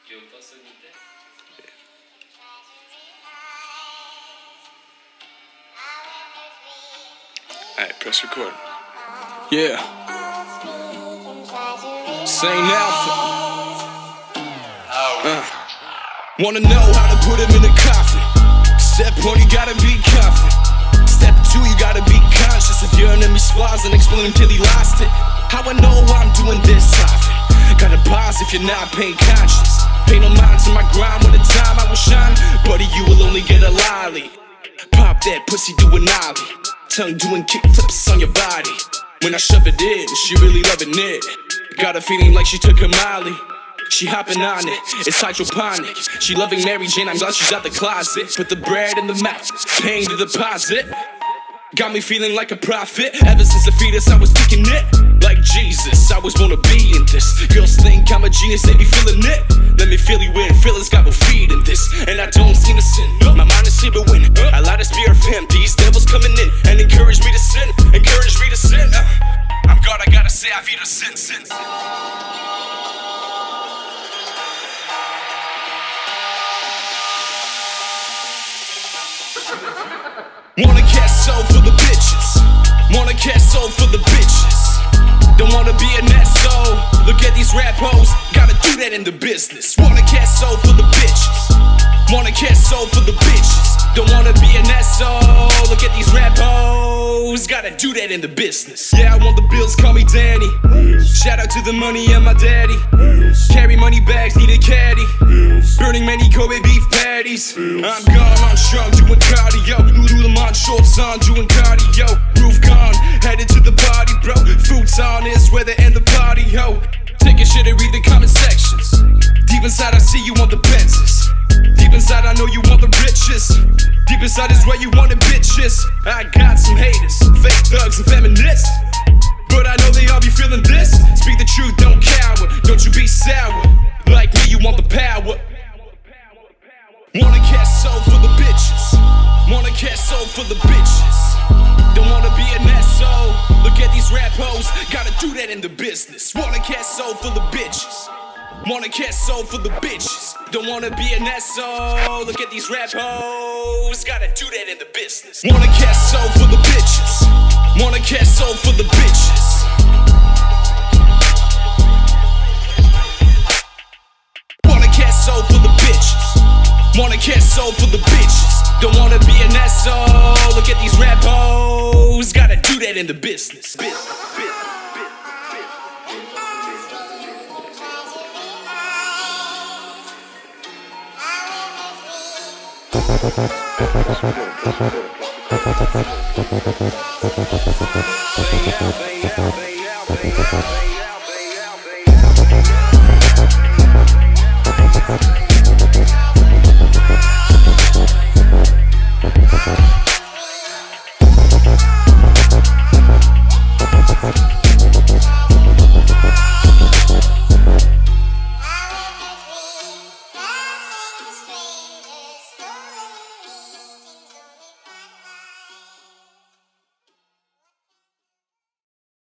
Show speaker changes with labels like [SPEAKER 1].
[SPEAKER 1] Alright, press record. Yeah. Same outfit. Wanna know how to put him in a coffin. Step 1, you gotta be confident. Step 2, you gotta be conscious of your enemy's flaws and explain him till he lost it. How I know I'm doing this often. Gotta pause if you're not paying conscious. Pay no mind to my grind when the time I will shine. Buddy, you will only get a lolly. Pop that pussy, do an ollie. Tongue doing kickflips on your body. When I shove it in, she really loving it. Got a feeling like she took a Molly. She hopping on it, it's hydroponic. She loving Mary Jane, I'm glad she's out the closet. Put the bread in the mouth, paying the deposit. Got me feeling like a prophet. Ever since a fetus I was kicking it like Jesus, I was born to be in this. Girls think I'm a genius, they be feeling it. Let me feel you in, feelings got no feet in this. And I don't seem to sin, my mind is here to win. I light a spear of him, these devils coming in and encourage me to sin, encourage me to sin. I'm God, I gotta say I've eaten sin. Wanna cast soul for the bitches. Wanna cast soul for the bitches. Don't wanna be an asshole. Look at these rap hoes, gotta do that in the business. Wanna cast soul for the bitches. Wanna cast soul for the bitches. Don't wanna be an asshole. Look at these rap hoes, gotta do that in the business. Yeah, I want the Bilz, call me Danny. Shout out to the money and my daddy. Carry money bags, need a caddy. Burning many Kobe beef patties. I'm gone on strong, doing cardio. Noodle on shorts on, doing cardio. Roof gone, headed to the party, bro. Futon is where they end the party, yo. Take a shit and read the comment sections. Deep inside I see you want the Benzes. Deep inside I know you want the riches. Deep inside is where you want the bitches. I got some haters, fake thugs and feminists, but I know they all be feeling this. Speak the truth, don't cower. Don't you be sour. Like me, you want the power. Wanna cast soul for the bitches. Wanna cast soul for the bitches. Don't wanna be an asshole. Look at these rap hoes, gotta do that in the business. Wanna cast soul for the bitches. Wanna cast soul for the bitches. Don't wanna be an asshole. Look at these rap hoes, gotta do that in the business. Wanna cast soul for the bitches. Wanna cast soul for the bitches. Wanna cast soul for the bitches. Wanna cast soul for the bitches. Don't wanna be an asshole. Look at these rap hoes, gotta do that in the business.